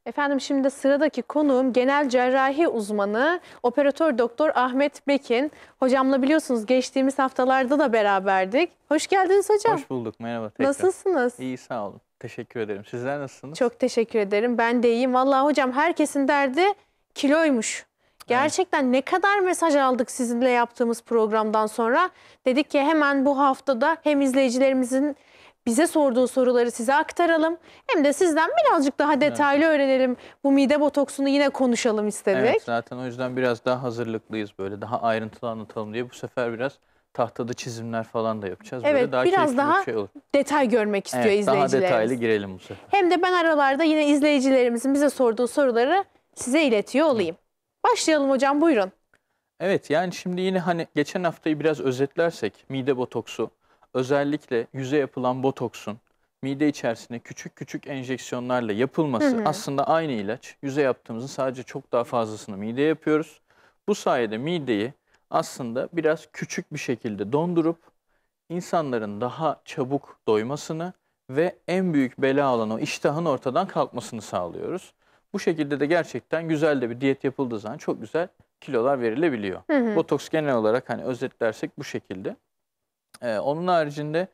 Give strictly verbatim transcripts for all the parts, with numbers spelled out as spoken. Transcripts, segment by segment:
Efendim şimdi sıradaki konuğum genel cerrahi uzmanı operatör doktor Ahmet Bekin. Hocamla biliyorsunuz geçtiğimiz haftalarda da beraberdik. Hoş geldiniz hocam. Hoş bulduk. Merhaba tekrar. Nasılsınız? İyi, sağ olun. Teşekkür ederim. Sizler nasılsınız? Çok teşekkür ederim. Ben de iyiyim. Vallahi hocam herkesin derdi kiloymuş. Gerçekten evet. Ne kadar mesaj aldık sizinle yaptığımız programdan sonra. Dedik ki hemen bu haftada hem izleyicilerimizin bize sorduğu soruları size aktaralım. Hem de sizden birazcık daha detaylı evet. öğrenelim. Bu mide botoksunu yine konuşalım istedik. Evet, zaten o yüzden biraz daha hazırlıklıyız böyle. Daha ayrıntılı anlatalım diye bu sefer biraz tahtada çizimler falan da yapacağız. Evet, böyle daha biraz daha bir şey olur. detay görmek istiyor evet, izleyicilerimiz. Daha detaylı girelim bu sefer. Hem de ben aralarda yine izleyicilerimizin bize sorduğu soruları size iletiyor olayım. Hı. Başlayalım hocam, buyurun. Evet, yani şimdi yine hani geçen haftayı biraz özetlersek mide botoksu, özellikle yüze yapılan botoksun mide içerisine küçük küçük enjeksiyonlarla yapılması hı hı. aslında aynı ilaç. Yüze yaptığımızın sadece çok daha fazlasını mideye yapıyoruz. Bu sayede mideyi aslında biraz küçük bir şekilde dondurup insanların daha çabuk doymasını ve en büyük bela olan o iştahın ortadan kalkmasını sağlıyoruz. Bu şekilde de gerçekten güzel de bir diyet yapıldığı zaman çok güzel kilolar verilebiliyor. Hı hı. Botoks genel olarak hani özetlersek bu şekilde. Ee, onun haricinde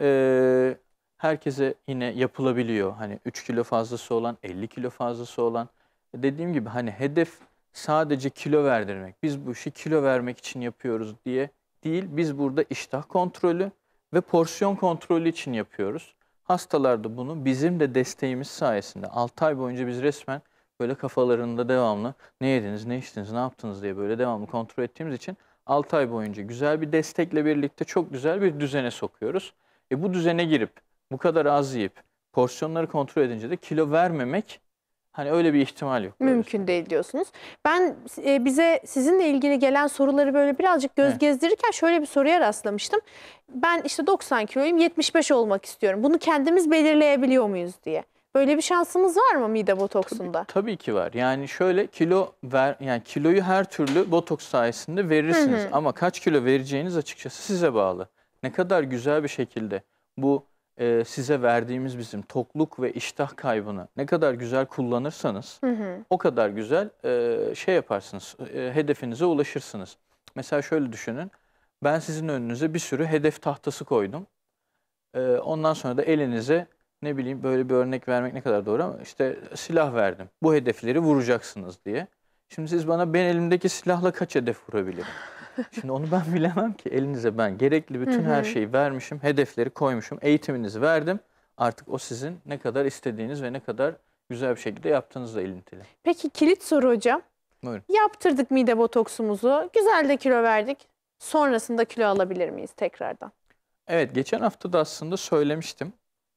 e, herkese yine yapılabiliyor. Hani üç kilo fazlası olan, elli kilo fazlası olan. Dediğim gibi hani hedef sadece kilo verdirmek. Biz bu işi kilo vermek için yapıyoruz diye değil. Biz burada iştah kontrolü ve porsiyon kontrolü için yapıyoruz. Hastalar da bunu bizim de desteğimiz sayesinde altı ay boyunca biz resmen böyle kafalarında devamlı ne yediniz, ne içtiniz, ne yaptınız diye böyle devamlı kontrol ettiğimiz için altı ay boyunca güzel bir destekle birlikte çok güzel bir düzene sokuyoruz. E bu düzene girip bu kadar az yiyip porsiyonları kontrol edince de kilo vermemek hani öyle bir ihtimal yok. Mümkün değil diyorsunuz. Ben e, bize sizinle ilgili gelen soruları böyle birazcık göz evet. gezdirirken şöyle bir soruya rastlamıştım. Ben işte doksan kiloyum, yetmiş beş olmak istiyorum. Bunu kendimiz belirleyebiliyor muyuz diye. Böyle bir şansımız var mı mide botoksunda? Tabii, tabii ki var. Yani şöyle kilo ver, yani kiloyu her türlü botoks sayesinde verirsiniz. Hı hı. Ama kaç kilo vereceğiniz açıkçası size bağlı. Ne kadar güzel bir şekilde bu e, size verdiğimiz bizim tokluk ve iştah kaybını ne kadar güzel kullanırsanız hı hı. o kadar güzel e, şey yaparsınız. E, hedefinize ulaşırsınız. Mesela şöyle düşünün. Ben sizin önünüze bir sürü hedef tahtası koydum. E, ondan sonra da elinize ne bileyim böyle bir örnek vermek ne kadar doğru ama işte silah verdim. Bu hedefleri vuracaksınız diye. Şimdi siz bana ben elimdeki silahla kaç hedef vurabilirim? Şimdi onu ben bilemem ki. Elinize ben gerekli bütün her şeyi vermişim. Hedefleri koymuşum. Eğitiminizi verdim. Artık o sizin ne kadar istediğiniz ve ne kadar güzel bir şekilde yaptığınızla ilintili. Peki kilit soru hocam. Buyurun. Yaptırdık mide botoksumuzu. Güzel de kilo verdik. Sonrasında kilo alabilir miyiz tekrardan? Evet, geçen hafta da aslında söylemiştim.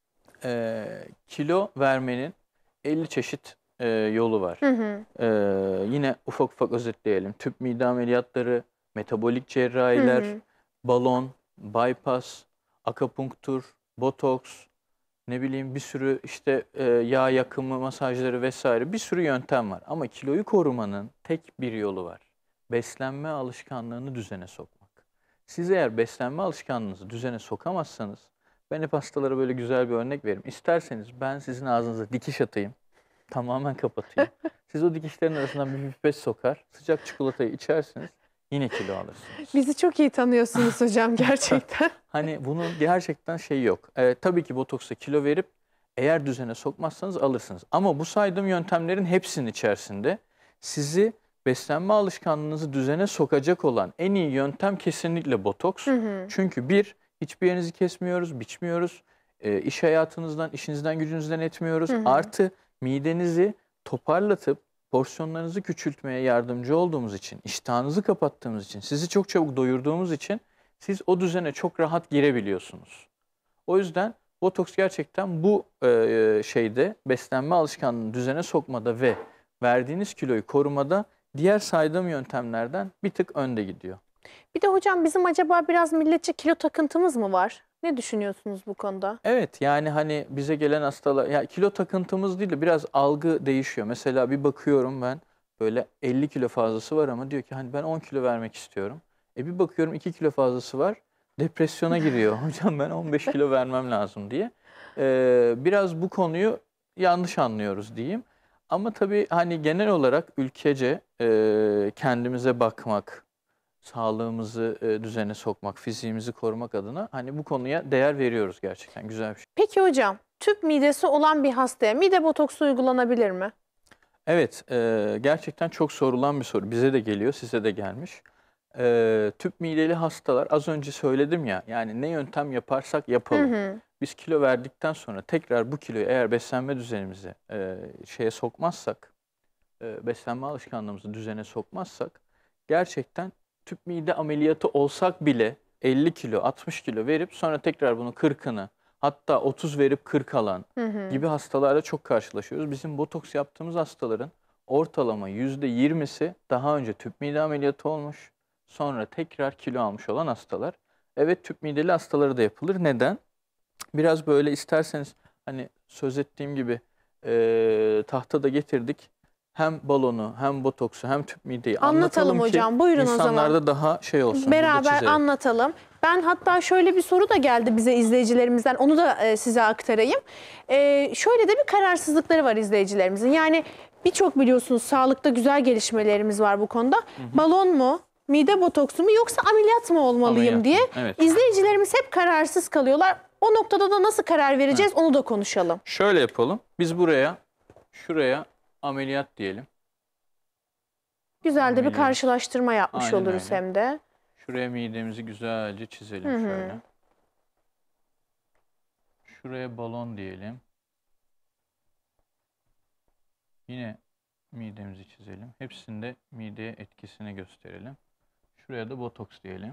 Ee, kilo vermenin elli çeşit e, yolu var. Hı hı. Ee, yine ufak ufak özetleyelim. Tüp mide ameliyatları, metabolik cerrahiler, hı hı. balon, bypass, akupunktur, botoks, ne bileyim bir sürü işte e, yağ yakımı masajları vesaire bir sürü yöntem var. Ama kiloyu korumanın tek bir yolu var. Beslenme alışkanlığını düzene sokmak. Siz eğer beslenme alışkanlığınızı düzene sokamazsanız, ben hep hastalara böyle güzel bir örnek veririm. İsterseniz ben sizin ağzınıza dikiş atayım, tamamen kapatayım. Siz o dikişlerin arasından bir pipet sokar, sıcak çikolatayı içersiniz, yine kilo alırsınız. Bizi çok iyi tanıyorsunuz hocam gerçekten. Hani bunun gerçekten şeyi yok. Ee, tabii ki botoksta kilo verip eğer düzene sokmazsanız alırsınız. Ama bu saydığım yöntemlerin hepsinin içerisinde sizi beslenme alışkanlığınızı düzene sokacak olan en iyi yöntem kesinlikle botoks. Hı hı. Çünkü bir, hiçbir yerinizi kesmiyoruz, biçmiyoruz. E, iş hayatınızdan, işinizden, gücünüzden etmiyoruz. Hı hı. Artı midenizi toparlatıp porsiyonlarınızı küçültmeye yardımcı olduğumuz için, iştahınızı kapattığımız için, sizi çok çabuk doyurduğumuz için siz o düzene çok rahat girebiliyorsunuz. O yüzden botoks gerçekten bu e, şeyde beslenme alışkanlığını düzene sokmada ve verdiğiniz kiloyu korumada diğer saydığım yöntemlerden bir tık önde gidiyor. Bir de hocam bizim acaba biraz milletçe kilo takıntımız mı var? Ne düşünüyorsunuz bu konuda? Evet, yani hani bize gelen hastalar, ya kilo takıntımız değil de biraz algı değişiyor. Mesela bir bakıyorum ben böyle elli kilo fazlası var ama diyor ki hani ben on kilo vermek istiyorum. E bir bakıyorum iki kilo fazlası var, depresyona giriyor. Hocam ben on beş kilo vermem lazım diye. Ee, biraz bu konuyu yanlış anlıyoruz diyeyim. Ama tabii hani genel olarak ülkece e, kendimize bakmak, sağlığımızı e, düzene sokmak, fiziğimizi korumak adına hani bu konuya değer veriyoruz gerçekten. Güzel bir şey. Peki hocam, tüp midesi olan bir hastaya mide botoksu uygulanabilir mi? Evet, e, gerçekten çok sorulan bir soru. Bize de geliyor, size de gelmiş. E, tüp mideli hastalar, az önce söyledim ya, yani ne yöntem yaparsak Hı yapalım. hı. Biz kilo verdikten sonra tekrar bu kiloyu eğer beslenme düzenimizi e, şeye sokmazsak, e, beslenme alışkanlığımızı düzene sokmazsak, gerçekten tüp mide ameliyatı olsak bile elli kilo, altmış kilo verip sonra tekrar bunu kırkını, hatta otuz verip kırk alan Hı hı. gibi hastalarla çok karşılaşıyoruz. Bizim botoks yaptığımız hastaların ortalama yüzde yirmisi daha önce tüp mide ameliyatı olmuş, sonra tekrar kilo almış olan hastalar. Evet, tüp mideli hastaları da yapılır. Neden? Biraz böyle isterseniz hani söz ettiğim gibi e, tahtada getirdik. Hem balonu, hem botoksu, hem tüp mideyi Anlatalım anlatalım ki hocam. Buyurun o zaman. insanlarda daha şey olsun. Burada Beraber çizelim. anlatalım. Ben hatta şöyle bir soru da geldi bize izleyicilerimizden. Onu da e, size aktarayım. E, şöyle de bir kararsızlıkları var izleyicilerimizin. Yani birçok biliyorsunuz sağlıkta güzel gelişmelerimiz var bu konuda. Hı hı. Balon mu, mide botoksu mu yoksa ameliyat mı olmalıyım Ameliyat diye mı? Evet. izleyicilerimiz hep kararsız kalıyorlar. O noktada da nasıl karar vereceğiz onu da konuşalım. Şöyle yapalım. Biz buraya, şuraya ameliyat diyelim. Güzel de bir Ameliyat. karşılaştırma yapmış Aynen oluruz öyle. hem de. Şuraya midemizi güzelce çizelim Hı hı. şöyle. Şuraya balon diyelim. Yine midemizi çizelim. Hepsinde mideye etkisini gösterelim. Şuraya da botoks diyelim.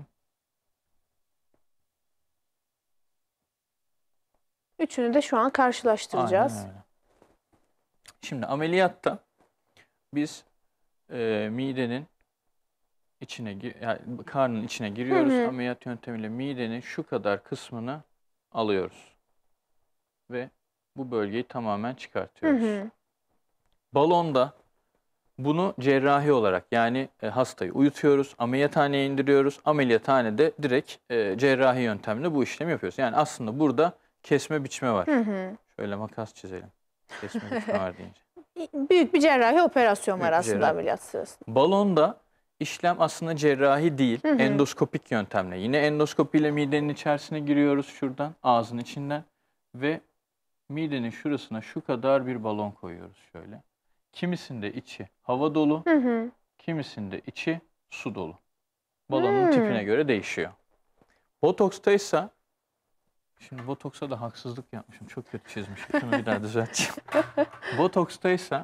Üçünü de şu an karşılaştıracağız. Aynen öyle. Şimdi ameliyatta biz e, midenin içine, gir- yani karnın içine giriyoruz. Hı hı. Ameliyat yöntemiyle midenin şu kadar kısmını alıyoruz. Ve bu bölgeyi tamamen Hı çıkartıyoruz. hı. Balonda bunu cerrahi olarak, yani e, hastayı uyutuyoruz, ameliyathaneye indiriyoruz. Ameliyathanede direkt e, cerrahi yöntemle bu işlemi yapıyoruz. Yani aslında burada kesme biçme var. Hı hı. Şöyle makas çizelim. Kesme biçme var deyince. Büyük bir cerrahi operasyon Büyük var bir aslında cerrahi. ameliyat sırasında. Balonda işlem aslında cerrahi değil, Hı hı. endoskopik yöntemle. Yine endoskopiyle midenin içerisine giriyoruz şuradan, ağzın içinden ve midenin şurasına şu kadar bir balon koyuyoruz şöyle. Kimisinde içi hava dolu, Hı hı. kimisinde içi su dolu. Balonun Hmm. tipine göre değişiyor. Botoksta ise, şimdi botoksa da haksızlık yapmışım. Çok kötü çizmişim. Şunu bir daha düzelteceğim. Botoksta ise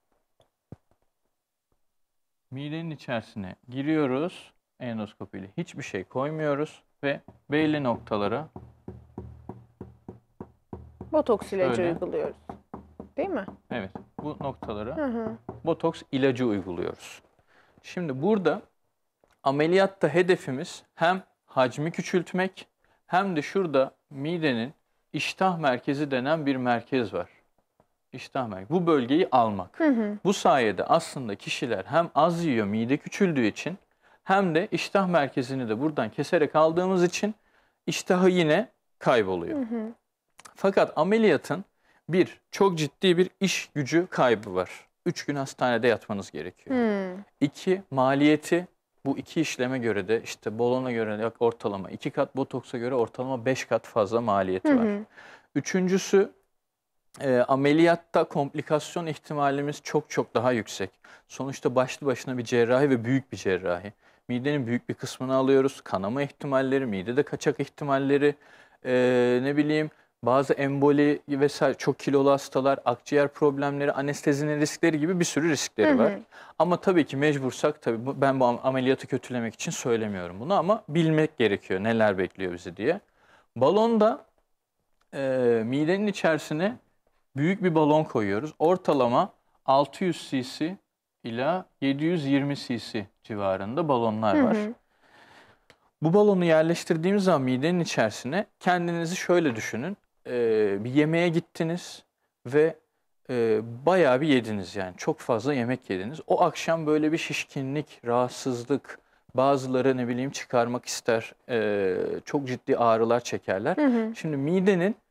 midenin içerisine giriyoruz endoskopiyle. Hiçbir şey koymuyoruz ve belli noktalara Botoks ilacı Şöyle. uyguluyoruz. Değil mi? evet bu noktalara Hı hı. botoks ilacı uyguluyoruz. Şimdi burada ameliyatta hedefimiz hem hacmi küçültmek hem de şurada midenin iştah merkezi denen bir merkez var. İştah merkezi. Bu bölgeyi almak. Hı hı. Bu sayede aslında kişiler hem az yiyor, mide küçüldüğü için, hem de iştah merkezini de buradan keserek aldığımız için iştahı yine kayboluyor. Hı hı. Fakat ameliyatın bir, çok ciddi bir iş gücü kaybı var. Üç gün hastanede yatmanız gerekiyor. Hmm. İki, maliyeti bu iki işleme göre de işte balona göre ortalama iki kat, botoksa göre ortalama beş kat fazla maliyeti Hı var. hı. Üçüncüsü, e, ameliyatta komplikasyon ihtimalimiz çok çok daha yüksek. Sonuçta başlı başına bir cerrahi ve büyük bir cerrahi. Midenin büyük bir kısmını alıyoruz. Kanama ihtimalleri, midede kaçak ihtimalleri, e, ne bileyim bazı emboli vesaire, çok kilolu hastalar, akciğer problemleri, anestezinin riskleri gibi bir sürü riskleri Hı var. hı. Ama tabii ki mecbursak, tabii bu- ben bu am- ameliyatı kötülemek için söylemiyorum bunu, ama bilmek gerekiyor neler bekliyor bizi diye. Balonda e, midenin içerisine büyük bir balon koyuyoruz. Ortalama altı yüz cc ila yedi yüz yirmi cc civarında balonlar Hı var. hı. Bu balonu yerleştirdiğimiz zaman midenin içerisine, kendinizi şöyle düşünün. Ee, bir yemeğe gittiniz ve e, bayağı bir yediniz, yani çok fazla yemek yediniz. O akşam böyle bir şişkinlik, rahatsızlık, bazıları ne bileyim çıkarmak ister, e, çok ciddi ağrılar çekerler. Hı hı. Şimdi midenin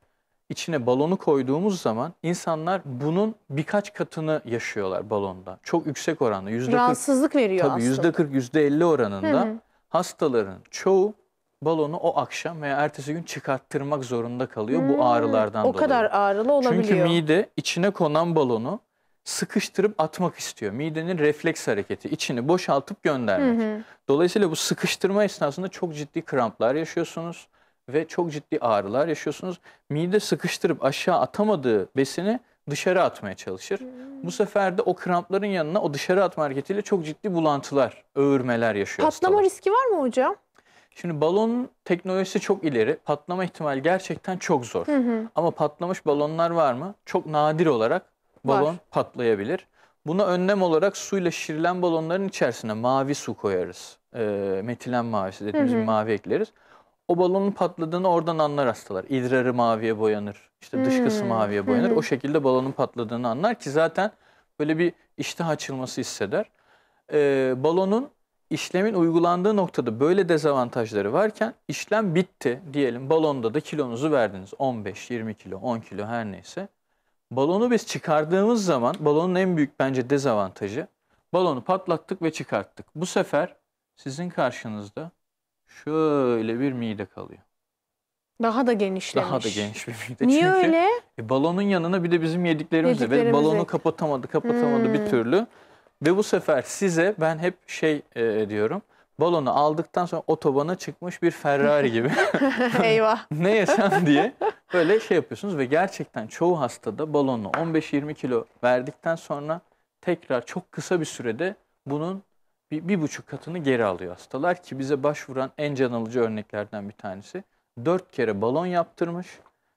içine balonu koyduğumuz zaman insanlar bunun birkaç katını yaşıyorlar balonda. Çok yüksek oranda. yüzde kırk, Rahatsızlık veriyor tabii aslında. yüzde kırk, yüzde elli oranında Hı hı. hastaların çoğu balonu o akşam veya ertesi gün çıkarttırmak zorunda kalıyor Hmm, bu ağrılardan o dolayı. O kadar ağrılı olabiliyor. Çünkü mide içine konan balonu sıkıştırıp atmak istiyor. Midenin refleks hareketi, içini boşaltıp göndermek. Hı hı. Dolayısıyla bu sıkıştırma esnasında çok ciddi kramplar yaşıyorsunuz ve çok ciddi ağrılar yaşıyorsunuz. Mide sıkıştırıp aşağı atamadığı besini dışarı atmaya çalışır. Hmm. Bu sefer de o krampların yanına o dışarı atma hareketiyle çok ciddi bulantılar, öğürmeler yaşıyor Patlama hastalar. riski var mı hocam? Şimdi balonun teknolojisi çok ileri. Patlama ihtimali gerçekten çok zor. Hı hı. Ama patlamış balonlar var mı? Çok nadir olarak balon Var. patlayabilir. Buna önlem olarak suyla şişirilen balonların içerisine mavi su koyarız. E, metilen mavisi dediğimiz Hı hı. bir mavi ekleriz. O balonun patladığını oradan anlar hastalar. İdrarı maviye boyanır, işte dışkısı Hmm. maviye boyanır. Hı hı. O şekilde balonun patladığını anlar ki zaten böyle bir iştah açılması hisseder. E, balonun işlemin uygulandığı noktada böyle dezavantajları varken işlem bitti diyelim. Balonda da kilonuzu verdiniz. on beş, yirmi kilo, on kilo her neyse. Balonu biz çıkardığımız zaman balonun en büyük bence dezavantajı balonu patlattık ve çıkarttık. Bu sefer sizin karşınızda şöyle bir mide kalıyor. Daha da genişlemiş. Daha da geniş bir mide. Niye Çünkü öyle? e, balonun yanına bir de bizim yediklerimiz de ve Yediklerimiz balonu ek. kapatamadı, kapatamadı bir Hmm. türlü. Ve bu sefer size ben hep şey e, diyorum. Balonu aldıktan sonra otobana çıkmış bir Ferrari gibi Eyvah. ne yesem diye böyle şey yapıyorsunuz ve gerçekten çoğu hastada balonu on beş yirmi kilo verdikten sonra tekrar çok kısa bir sürede bunun bir, bir buçuk katını geri alıyor hastalar ki bize başvuran en can alıcı örneklerden bir tanesi. Dört kere balon yaptırmış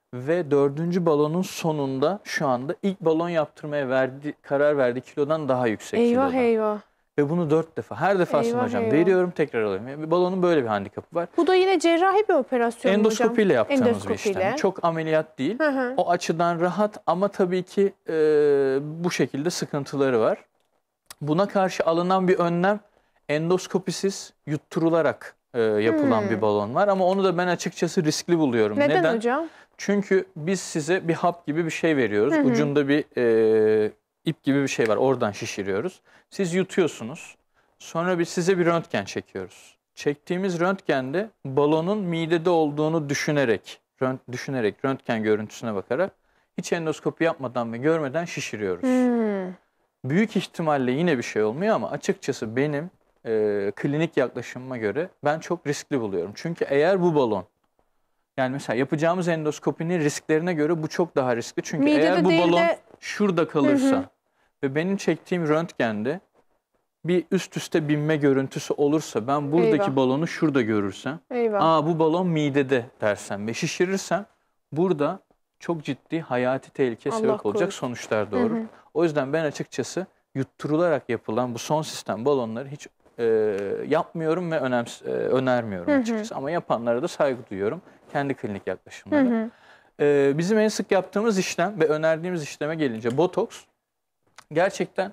ve dördüncü balonun sonunda şu anda ilk balon yaptırmaya verdi, karar verdiği kilodan daha yüksek Eyvah kiloda. eyvah. Ve bunu dört defa, her defasında Eyvah, hocam eyvah. veriyorum tekrar alıyorum. Yani balonun böyle bir handikapı var. Bu da yine cerrahi bir operasyon mu hocam? Endoskopiyle yaptığımız bir Endoskopiyle. işlem. Çok ameliyat değil. Hı hı. O açıdan rahat ama tabii ki e, bu şekilde sıkıntıları var. Buna karşı alınan bir önlem endoskopisiz yutturularak e, yapılan Hmm. bir balon var. Ama onu da ben açıkçası riskli buluyorum. Neden, Neden? hocam? Çünkü biz size bir hap gibi bir şey veriyoruz. Hı hı. Ucunda bir e, ip gibi bir şey var. Oradan şişiriyoruz. Siz yutuyorsunuz. Sonra biz size bir röntgen çekiyoruz. Çektiğimiz röntgende balonun midede olduğunu düşünerek, rönt, düşünerek röntgen görüntüsüne bakarak hiç endoskopi yapmadan ve görmeden şişiriyoruz. Hmm. Büyük ihtimalle yine bir şey olmuyor ama açıkçası benim e, klinik yaklaşımıma göre ben çok riskli buluyorum. Çünkü eğer bu balon, yani mesela yapacağımız endoskopinin risklerine göre bu çok daha riskli. Çünkü Midede eğer bu değil balon de- şurada kalırsa Hı hı. ve benim çektiğim röntgende bir üst üste binme görüntüsü olursa, ben buradaki Eyvah. balonu şurada görürsem, Eyvah. aa bu balon midede dersem ve şişirirsem burada çok ciddi hayati tehlike Allah sebep olacak korusun. sonuçlar doğurur. Hı hı. O yüzden ben açıkçası yutturularak yapılan bu son sistem balonları hiç e, yapmıyorum ve önems e, önermiyorum Hı hı. açıkçası. Ama yapanlara da saygı duyuyorum. Kendi klinik Hı yaklaşımları. hı. E, bizim en sık yaptığımız işlem ve önerdiğimiz işleme gelince botoks gerçekten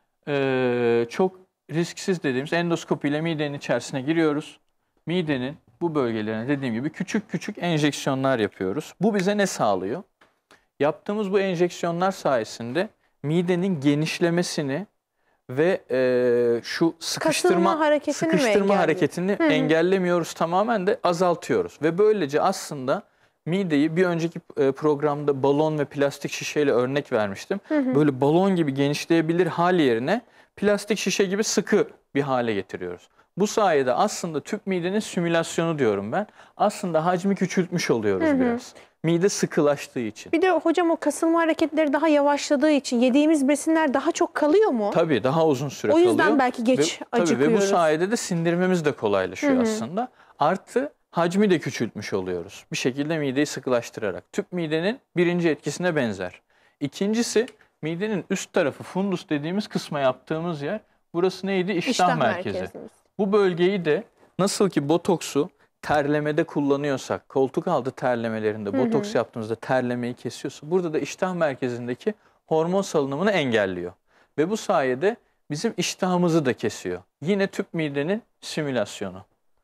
e, çok risksiz dediğimiz endoskopiyle midenin içerisine giriyoruz. Midenin bu bölgelerine dediğim gibi küçük küçük enjeksiyonlar yapıyoruz. Bu bize ne sağlıyor? Yaptığımız bu enjeksiyonlar sayesinde midenin genişlemesini ve e, şu sıkıştırma Kasılma hareketini mi sıkıştırma engelliyor? hareketini Hı hı. engellemiyoruz, tamamen de azaltıyoruz. Ve böylece aslında mideyi bir önceki e, programda balon ve plastik şişeyle örnek vermiştim. Hı hı. Böyle balon gibi genişleyebilir hal yerine plastik şişe gibi sıkı bir hale getiriyoruz. Bu sayede aslında tüp midenin simülasyonu diyorum ben. Aslında hacmi küçültmüş oluyoruz Hı hı. biraz. Mide sıkılaştığı için. Bir de hocam o kasılma hareketleri daha yavaşladığı için yediğimiz besinler daha çok kalıyor mu? Tabii daha uzun süre O kalıyor. yüzden belki geç ve, tabii, acıkıyoruz. ve bu sayede de sindirmemiz de kolaylaşıyor Hı hı. aslında. Artı hacmi de küçültmüş oluyoruz. Bir şekilde mideyi sıkılaştırarak. Tüp midenin birinci etkisine benzer. İkincisi, midenin üst tarafı fundus dediğimiz kısma yaptığımız yer. Burası neydi? İştah, İştah merkezi. merkezimiz. Bu bölgeyi de nasıl ki botoksu terlemede kullanıyorsak, koltuk altı terlemelerinde Hı hı. botoks yaptığımızda terlemeyi kesiyorsa, burada da iştah merkezindeki hormon salınımını engelliyor. Ve bu sayede bizim iştahımızı da kesiyor. Yine tüp midenin simülasyonu.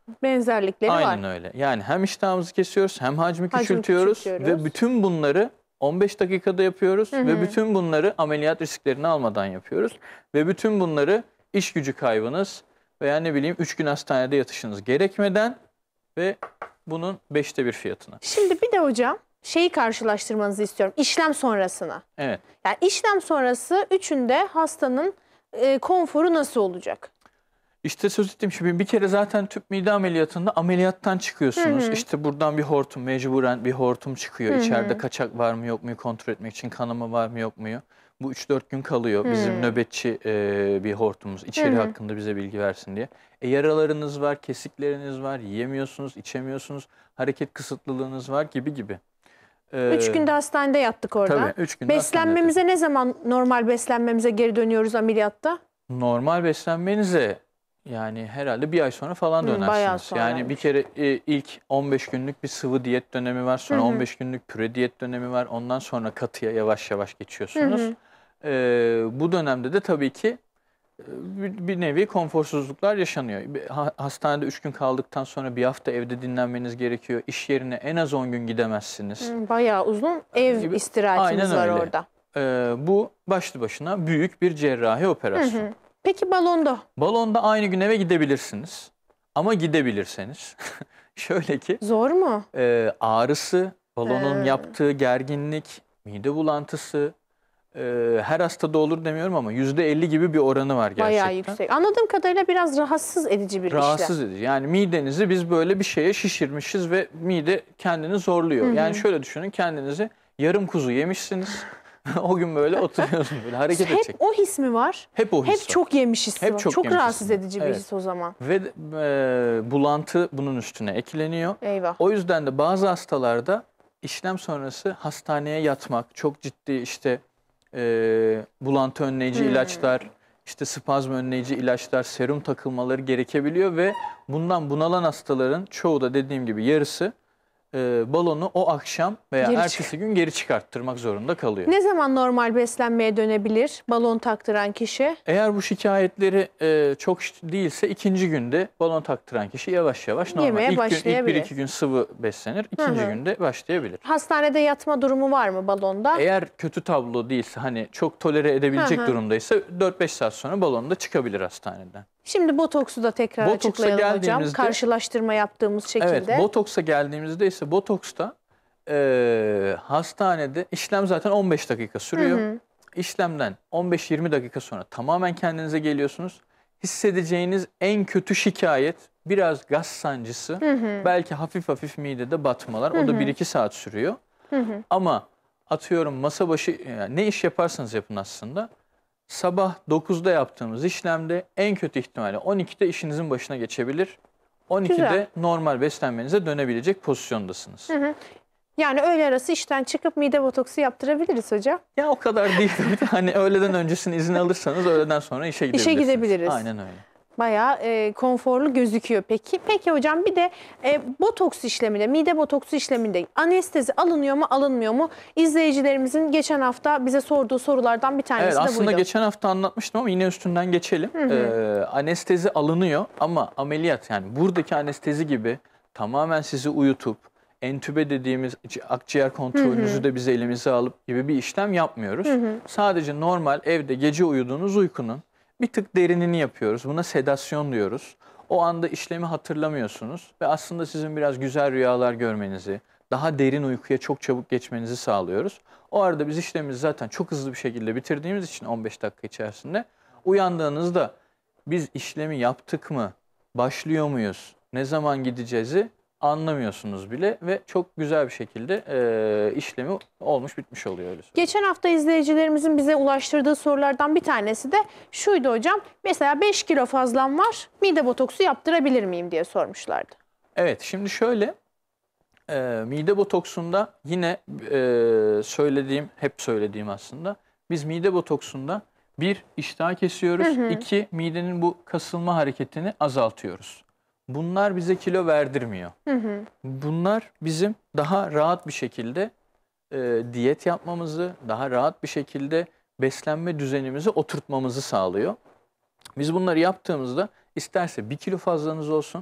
Benzerlikleri var. Aynen öyle. Yani hem iştahımızı kesiyoruz hem hacmi Hacmi küçültüyoruz küçültüyoruz. ve bütün bunları on beş dakikada yapıyoruz Hı hı. ve bütün bunları ameliyat risklerini almadan yapıyoruz ve bütün bunları iş gücü kaybınız veya ne bileyim üç gün hastanede yatışınız gerekmeden ve bunun beşte bir fiyatına. Şimdi bir de hocam şeyi karşılaştırmanızı istiyorum. İşlem sonrasına. Evet. Yani işlem sonrası üçünde hastanın e, konforu nasıl olacak? İşte söz ettiğim gibi bir kere zaten tüp mide ameliyatında ameliyattan çıkıyorsunuz. Hı hı. İşte buradan bir hortum, mecburen bir hortum çıkıyor. Hı hı. İçeride kaçak var mı yok mu kontrol etmek için, kanama var mı yok mu? Bu üç dört gün kalıyor. Bizim Hı. nöbetçi e, bir hortumumuz içeri Hı hı. hakkında bize bilgi versin diye. E, yaralarınız var, kesikleriniz var, yiyemiyorsunuz, içemiyorsunuz, hareket kısıtlılığınız var gibi gibi. E, Üç günde hastanede yattık orada. Tabii üç günde Beslenmemize ne zaman normal beslenmemize geri dönüyoruz ameliyatta? normal beslenmenize yani herhalde bir ay sonra falan Hı, dönersiniz. bayağı Yani sonraymış. bir kere e, ilk on beş günlük bir sıvı diyet dönemi var. Sonra Hı hı. on beş günlük püre diyet dönemi var. Ondan sonra katıya yavaş yavaş geçiyorsunuz. Hı hı. E, bu dönemde de tabii ki e, bir, bir nevi konforsuzluklar yaşanıyor. Bir ha- Hastanede üç gün kaldıktan sonra bir hafta evde dinlenmeniz gerekiyor. İş yerine en az on gün gidemezsiniz. Hı, bayağı uzun ev Gibi. istirahatimiz Aynen var öyle. orada. E, bu başlı başına büyük bir cerrahi Hı operasyon. hı. Peki balonda? Balonda aynı gün eve gidebilirsiniz. Ama gidebilirseniz şöyle ki Zor mu? e, ağrısı, balonun He. yaptığı gerginlik, mide bulantısı e, her hastada olur demiyorum ama yüzde elli gibi bir oranı var gerçekten. Bayağı yüksek. Anladığım kadarıyla biraz rahatsız edici bir Rahatsız işlem. edici. Yani midenizi biz böyle bir şeye şişirmişiz ve mide kendini zorluyor. Hı hı. Yani şöyle düşünün, kendinizi yarım kuzu yemişsiniz. O gün böyle oturuyorsunuz, böyle hareket Hep edecek. o his mi var? Hep o his Hep var. çok yemiş hissi Hep var. çok Çok yemiş rahatsız hissi var. edici bir Evet. his o zaman. Ve e, bulantı bunun üstüne ekleniyor. Eyvah. O yüzden de bazı hastalarda işlem sonrası hastaneye yatmak, çok ciddi işte e, bulantı önleyici Hmm. ilaçlar, işte spazm önleyici ilaçlar, serum takılmaları gerekebiliyor ve bundan bunalan hastaların çoğu da dediğim gibi yarısı e, balonu o akşam veya Geri ertesi çık- gün geri çıkarttırmak zorunda kalıyor. Ne zaman normal beslenmeye dönebilir balon taktıran kişi? Eğer bu şikayetleri e, çok ş- değilse ikinci günde balon taktıran kişi yavaş yavaş normal. Yemeye İlk gün, ilk bir başlayabilir. iki gün sıvı beslenir, ikinci Hı hı. günde başlayabilir. Hastanede yatma durumu var mı balonda? Eğer kötü tablo değilse, hani çok tolere edebilecek Hı hı. durumdaysa dört beş saat sonra balonda çıkabilir hastaneden. Şimdi botoksu da tekrar Botoksa açıklayalım hocam. geldiğimizde- Karşılaştırma yaptığımız şekilde. Evet, botoksa geldiğimizde ise botoksta e, hastanede işlem zaten on beş dakika sürüyor. Hı hı. İşlemden on beş yirmi dakika sonra tamamen kendinize geliyorsunuz. Hissedeceğiniz en kötü şikayet biraz gaz sancısı, Hı hı. belki hafif hafif midede batmalar. Hı O hı. da bir iki saat sürüyor. Hı hı. Ama atıyorum masa başı, yani ne iş yaparsanız yapın aslında. Sabah dokuzda yaptığımız işlemde en kötü ihtimalle on ikide işinizin başına geçebilir. on ikide Güzel. normal beslenmenize dönebilecek pozisyondasınız. Hı hı. Yani öğle arası işten çıkıp mide botoksu yaptırabiliriz hocam. Ya o kadar değil tabii. Hani öğleden öncesini izin alırsanız öğleden sonra işe gidebilirsiniz. gidebiliriz. Aynen öyle. Bayağı e, konforlu gözüküyor peki. Peki hocam bir de e, botoks işleminde, mide botoksu işleminde anestezi alınıyor mu, alınmıyor mu? İzleyicilerimizin geçen hafta bize sorduğu sorulardan bir tanesi Evet, de aslında buydu. geçen hafta anlatmıştım ama yine üstünden geçelim. Hı hı. Ee, anestezi alınıyor ama ameliyat, yani buradaki anestezi gibi tamamen sizi uyutup entübe dediğimiz ci- akciğer kontrolünüzü Hı hı. de bize elimize alıp gibi bir işlem yapmıyoruz. Hı hı. Sadece normal evde gece uyuduğunuz uykunun bir tık derinini yapıyoruz. Buna sedasyon diyoruz. O anda işlemi hatırlamıyorsunuz ve aslında sizin biraz güzel rüyalar görmenizi, daha derin uykuya çok çabuk geçmenizi sağlıyoruz. O arada biz işlemimizi zaten çok hızlı bir şekilde bitirdiğimiz için on beş dakika içerisinde uyandığınızda biz işlemi yaptık mı, başlıyor muyuz, ne zaman gideceğizi anlamıyorsunuz bile ve çok güzel bir şekilde e, işlemi olmuş bitmiş oluyor, öyle söyleyeyim. Geçen hafta izleyicilerimizin bize ulaştırdığı sorulardan bir tanesi de şuydu hocam. Mesela beş kilo fazlam var, mide botoksu yaptırabilir miyim diye sormuşlardı. Evet, şimdi şöyle, e, mide botoksunda yine e, söylediğim, hep söylediğim aslında, biz mide botoksunda bir, iştah kesiyoruz, Hı hı. iki, midenin bu kasılma hareketini azaltıyoruz. Bunlar bize kilo verdirmiyor. Hı hı. Bunlar bizim daha rahat bir şekilde e, diyet yapmamızı, daha rahat bir şekilde beslenme düzenimizi oturtmamızı sağlıyor. Biz bunları yaptığımızda isterse bir kilo fazlanız olsun,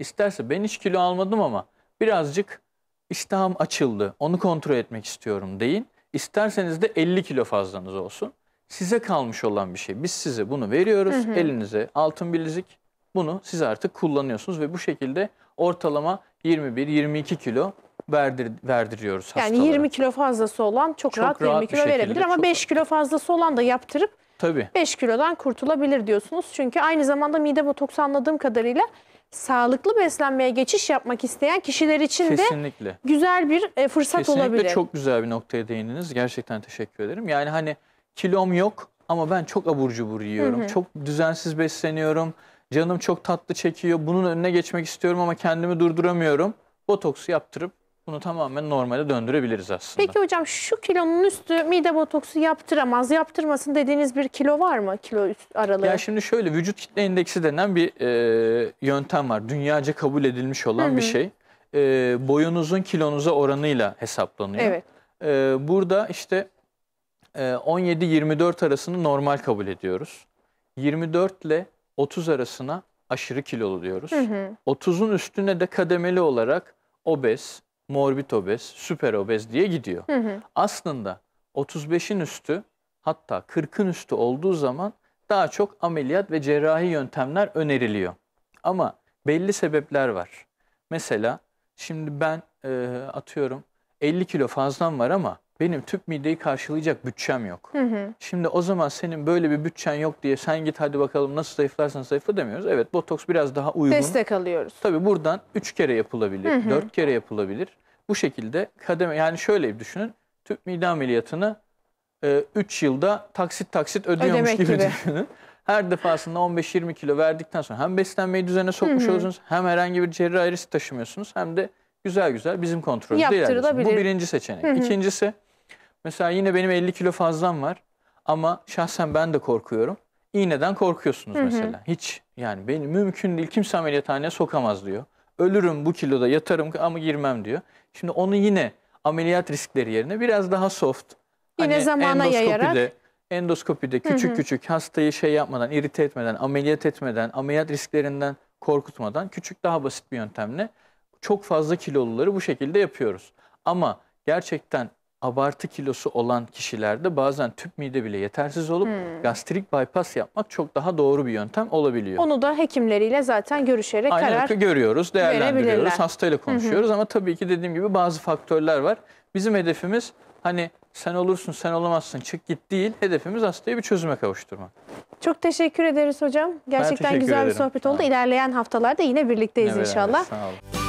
İsterse ben hiç kilo almadım ama birazcık iştahım açıldı, onu kontrol etmek istiyorum deyin. İsterseniz de elli kilo fazlanız olsun. Size kalmış olan bir şey. Biz size bunu veriyoruz. Hı hı. Elinize altın bilezik. Bunu siz artık kullanıyorsunuz ve bu şekilde ortalama yirmi bir yirmi iki kilo verdir, verdiriyoruz hastalara. Yani yirmi kilo fazlası olan çok, çok rahat, rahat yirmi kilo verebilir ama beş kilo fazlası olan da yaptırıp Tabii. beş kilodan kurtulabilir diyorsunuz. Çünkü aynı zamanda mide botoksu anladığım kadarıyla sağlıklı beslenmeye geçiş yapmak isteyen kişiler için Kesinlikle. de güzel bir e, fırsat Kesinlikle olabilir. Kesinlikle çok güzel bir noktaya değindiniz. Gerçekten teşekkür ederim. Yani hani kilom yok ama ben çok abur cubur yiyorum. Hı hı. Çok düzensiz besleniyorum. Canım çok tatlı çekiyor. Bunun önüne geçmek istiyorum ama kendimi durduramıyorum. Botoksu yaptırıp bunu tamamen normale döndürebiliriz aslında. Peki hocam şu kilonun üstü mide botoksu yaptıramaz, yaptırmasın dediğiniz bir kilo var mı? Kilo üst aralığı. Ya şimdi şöyle vücut kitle indeksi denen bir e, yöntem var. Dünyaca kabul edilmiş olan hı hı. bir şey. E, boyunuzun kilonuza oranıyla hesaplanıyor. Evet. E, burada işte e, on yedi yirmi dört arasını normal kabul ediyoruz. yirmi dört ile otuz arasına aşırı kilolu diyoruz. Hı hı. otuzun üstüne de kademeli olarak obez, morbid obez, süper obez diye gidiyor. Hı hı. Aslında otuz beşin üstü hatta kırkın üstü olduğu zaman daha çok ameliyat ve cerrahi yöntemler öneriliyor. Ama belli sebepler var. Mesela şimdi ben e, atıyorum elli kilo fazlam var ama benim tüp mideyi karşılayacak bütçem yok. Hı hı. Şimdi o zaman senin böyle bir bütçen yok diye sen git hadi bakalım nasıl zayıflarsan zayıfla demiyoruz. Evet botoks biraz daha uygun. Destek alıyoruz. Tabii buradan üç kere yapılabilir, hı hı. dört kere yapılabilir. Bu şekilde kademe yani şöyle bir düşünün. Tüp mide ameliyatını üç yılda taksit taksit ödüyormuş Ödemek gibi, gibi düşünün. Her defasında on beş yirmi kilo verdikten sonra hem beslenmeyi düzene sokmuş oluyorsunuz, hem herhangi bir cerrahi risk taşımıyorsunuz, hem de güzel güzel bizim kontrolümüzde ilerliyorsunuz. Bu birinci seçenek. Hı hı. İkincisi, mesela yine benim elli kilo fazlam var ama şahsen ben de korkuyorum. İğneden korkuyorsunuz hı hı. mesela. Hiç yani benim mümkün değil, kimse ameliyathaneye sokamaz diyor. Ölürüm bu kiloda, yatarım ama girmem diyor. Şimdi onu yine ameliyat riskleri yerine biraz daha soft. Yine hani zamana yayarak. Endoskopide küçük hı hı. küçük hastayı şey yapmadan, irite etmeden, ameliyat etmeden, ameliyat risklerinden korkutmadan küçük daha basit bir yöntemle çok fazla kiloluları bu şekilde yapıyoruz. Ama gerçekten abartı kilosu olan kişilerde bazen tüp mide bile yetersiz olup hmm. gastrik bypass yapmak çok daha doğru bir yöntem olabiliyor. Onu da hekimleriyle zaten görüşerek Aynen, karar görüyoruz, değerlendiriyoruz, hastayla konuşuyoruz hı hı. ama tabii ki dediğim gibi bazı faktörler var. Bizim hedefimiz hani sen olursun, sen olamazsın, çık git değil. Hedefimiz hastayı bir çözüme kavuşturmak. Çok teşekkür ederiz hocam. Gerçekten güzel ederim. bir sohbet oldu. İlerleyen haftalarda yine birlikteyiz evet, inşallah. Evet, sağ olun.